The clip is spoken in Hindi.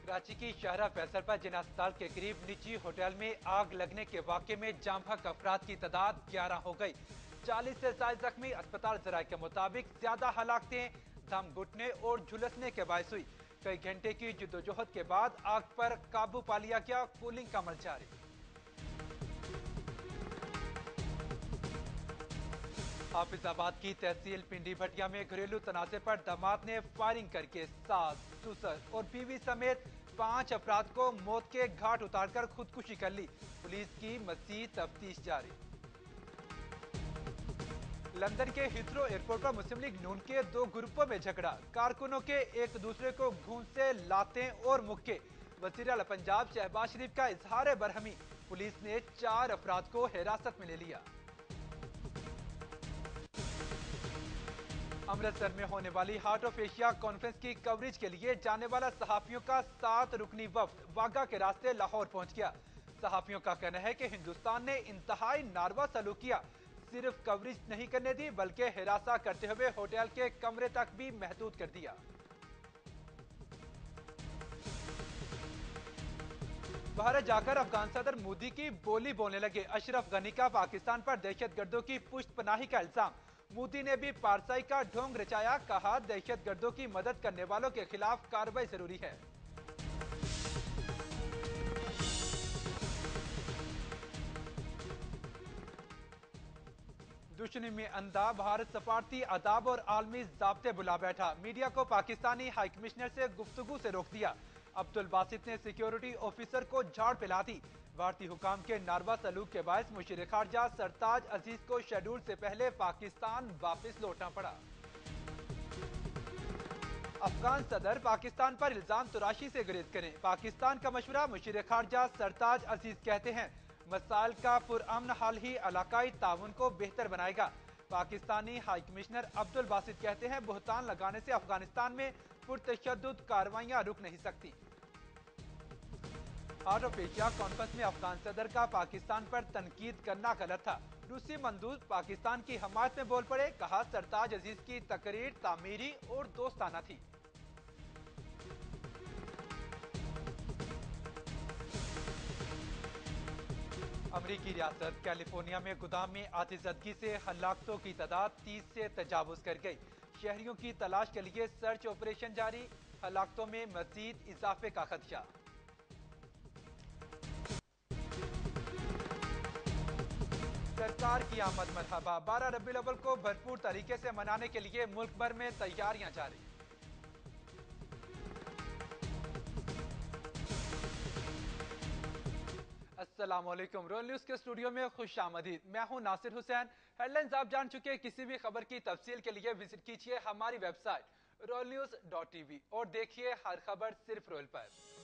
कराची की शाहरा फैसल पर जिना अस्पताल के करीब निजी होटल में आग लगने के वाक़े में जाम बहक अफराद की तादाद 11 हो गई। 40 से ज्यादा जख्मी। अस्पताल जराये के मुताबिक ज्यादा हलाकतें दम घुटने और झुलसने के बायस हुई। कई घंटे की जद्दोजहद के बाद आग पर काबू पा लिया गया। कूलिंग का अमल जारी। हाफिजाबाद की तहसील पिंडी भटिया में घरेलू तनाजे पर दामाद ने फायरिंग करके सास, ससुर और बीवी समेत 5 अफराद को मौत के घाट उतारकर खुदकुशी कर ली। पुलिस की मज़ीद तफ्तीश जारी। लंदन के हिथ्रो एयरपोर्ट पर मुस्लिम लीग नून के 2 ग्रुपों में झगड़ा। कारकुनों के एक दूसरे को घूंस से लाते और मुक्के। वज़ीर आला पंजाब शहबाज शरीफ का इजहार बरहमी। पुलिस ने 4 अफराद को हिरासत में ले लिया। अमृतसर में होने वाली हार्ट ऑफ एशिया कॉन्फ्रेंस की कवरेज के लिए जाने वाला सहाफियों का 7 रुकनी वफ्द वाघा के रास्ते लाहौर पहुंच गया। सहाफियों का कहना है कि हिंदुस्तान ने इंतहाई नारवा सलूक किया। सिर्फ कवरेज नहीं करने दी बल्कि हिरासा करते हुए होटल के कमरे तक भी महदूद कर दिया। भारत जाकर अफगान सदर मोदी की बोली बोलने लगे। अशरफ गनी का पाकिस्तान पर दहशतगर्दों की पुष्टपनाही का इल्जाम। मोदी ने भी पारसाई का ढोंग रचाया। कहा दहशतगर्दों की मदद करने वालों के खिलाफ कार्रवाई जरूरी है। दुश्मनी में अंधा भारत सफारती आदाब और आलमी जाब्ते बुला बैठा। मीडिया को पाकिस्तानी हाई कमिश्नर से गुफ्तगू से रोक दिया। अब्दुल बासित ने सिक्योरिटी ऑफिसर को झाड़ पिला दी। भारतीय हुकाम के नारवा सलूक के बायस मुशीर खारजा सरताज अजीज को शेड्यूल से पहले पाकिस्तान वापस लौटना पड़ा। अफगान सदर पाकिस्तान पर इल्जाम तराशी से गुरेज करें। पाकिस्तान का मशवरा। मुशीर खारजा सरताज अजीज कहते हैं मसाइल का पुरअमन हल ही इलाकाई ताउन को बेहतर बनाएगा। पाकिस्तानी हाई कमिश्नर अब्दुल बासित कहते हैं बुहतान लगाने से अफगानिस्तान में पुरतशद्दुद कार्रवाइयां रुक नहीं सकती। हार्ट ऑफ एशिया कॉन्फ्रेंस में अफगान सदर का पाकिस्तान पर तनकीद करना गलत था। रूसी मंदूब पाकिस्तान की हमायत में बोल पड़े। कहा सरताज अजीज की तकरीर तामीरी और दोस्ताना थी। अमरीकी रियासत कैलिफोर्निया में गोदाम में आतिशबाजी से हलाकतों की तादाद 30 से तजावुज कर गई। शहरियों की तलाश के लिए सर्च ऑपरेशन जारी। हलाकतों में मजीद इजाफे का खदशा। सरकार की आमद मरहबा। 12 रबीउल अव्वल को भरपूर तरीके से मनाने के लिए मुल्क भर में तैयारियां जारी। अस्सलाम वालेकुम। रोयल न्यूज के स्टूडियो में खुश आमदीद। मैं हूं नासिर हुसैन। हेडलाइंस आप जान चुके। किसी भी खबर की तफसील के लिए विजिट कीजिए हमारी वेबसाइट royalnews.tv और देखिए हर खबर सिर्फ रोयल पर।